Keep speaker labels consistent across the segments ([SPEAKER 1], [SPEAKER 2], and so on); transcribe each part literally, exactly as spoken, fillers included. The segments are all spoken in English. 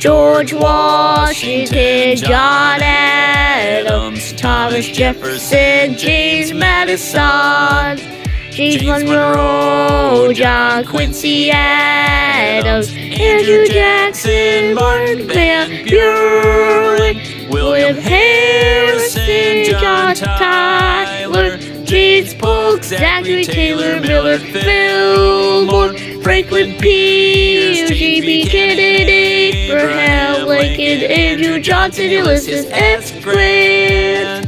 [SPEAKER 1] George Washington, John Adams, Thomas Jefferson, James Madison, James Monroe, John Quincy Adams, Andrew Jackson, Martin Van Buren, William Harrison, John Tyler, James Polk, Zachary Taylor, Millard Fillmore, Franklin Pierce, J B Kennedy, Abraham Lincoln, Andrew Johnson, Ulysses S. Grant,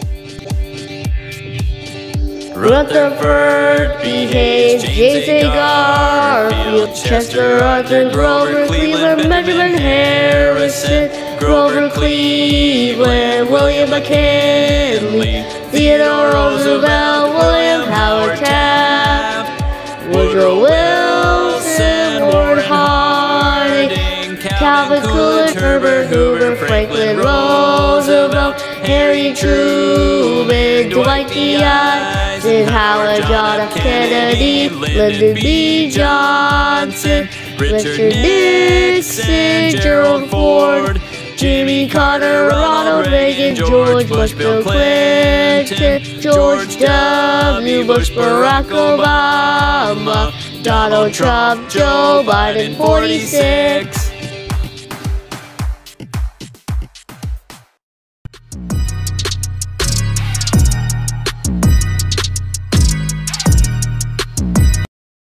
[SPEAKER 1] Rutherford B. Hayes, J J Garfield, Chester Arthur, Grover Cleveland, Benjamin Harrison, Grover Cleveland, William McKinley, Theodore Roosevelt, William Howard Taft, Woodrow Wilson, Lord Harding, Calvin Coolidge, Herbert Hoover, Franklin Roosevelt, Harry Truman, Dwight D. Eisenhower, John F. Kennedy, Lyndon B. Johnson, Richard Nixon, Gerald Ford, Jimmy Carter, Ronald Reagan, George Bush, Bill Clinton, George W. Bush, Barack Obama, Donald Trump, Joe Biden, forty-six.